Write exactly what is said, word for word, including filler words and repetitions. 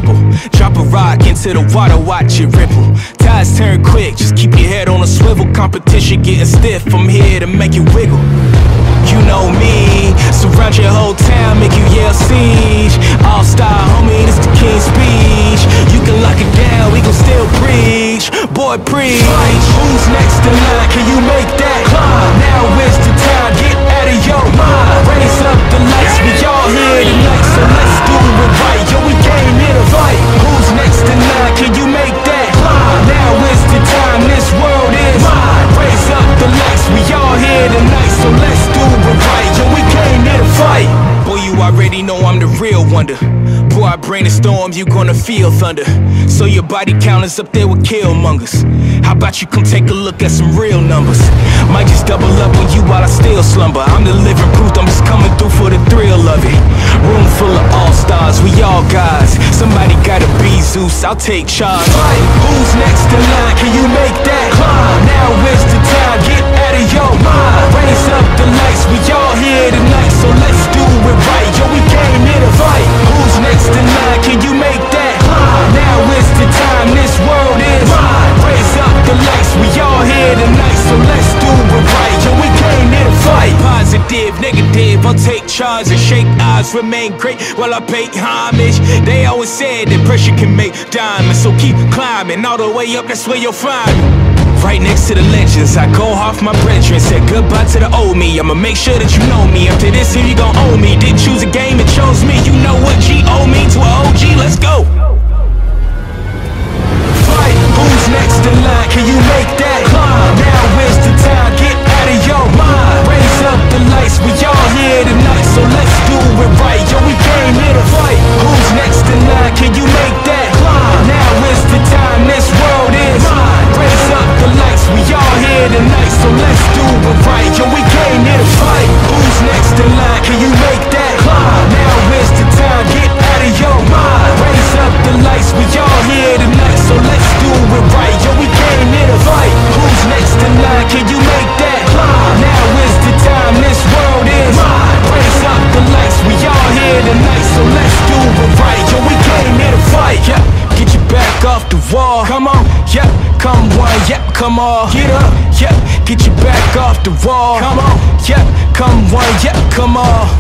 simple. Drop a rock into the water, watch it ripple. Tides turn quick, just keep your head on a swivel. Competition getting stiff, I'm here to make you wiggle. You know me, surround your whole town, make you yell siege. All-star, homie, this the king's speech. You can lock it down, we gon' still preach. Boy, preach. Who's next in line, can you make that climb? Now is the time, get out of your mind. Raise up the lights, we all here tonight, so let's do it right. Yo, we came here to fight. Who's next in line, can you make that climb? Now is the time, this world is mine. Raise up the lights, we all here tonight, so let's do it right. Yo, we came here to fight. Boy, you already know I'm the real wonder. Boy, I bring the storm, you gonna feel thunder. So your body count is up there with killmongers. How about you come take a look at some real numbers? Might just double up on you while I still slumber. I'm the living proof, I'm just coming through for the thrill of it. Room full of all-stars, we all guys. Somebody gotta be Zeus, I'll take charge. Right. Who's next in line, can you make that climb? Now is the time, get out of your mind. Raise up the lights, we all here tonight, so let's do it right. Yo, we came here to fight. Who's next in line, can you make that climb? Now is the time, this world is mine. Raise up the lights, we all here tonight, so let's do it right. Yo, we came here to fight. Positive, negative, I'll take charge and shake eyes, remain great while I pay homage. They always said that pressure can make diamonds, so keep climbing all the way up, that's where you'll find me. Right next to the legends, I go off my brethren. Said goodbye to the old me, I'ma make sure that you know me. After this here you gon' owe me. Didn't choose a game, it chose me. You know what G O me to a O G, let's go. Fight, who's next in line, can you make that climb? Now is the time, get out of your mind. Raise up the lights, we all here tonight, so let's do it right. Yo, we came here to fight. Who's next in line, can you make that climb? Now is the time, this world is mine. Raise up the lights, we all here tonight, so let's do it right. Yo, we came here to fight. Who's next in line, can you make that climb? Now is the time, get out of your mind. Raise up the lights, we all here tonight, so let's do it right. Yo, we came here to fight. Who's next in line, can you make that climb? Now is the time, this world is mine. Raise up the lights, we all here tonight, so let's do it right. Yo, we came here to fight. Yeah. Get your back off the wall. Come on, yep, come one, yep, come on. Get up, yep, get your back off the wall. Come on, yep, come one, yep, come on.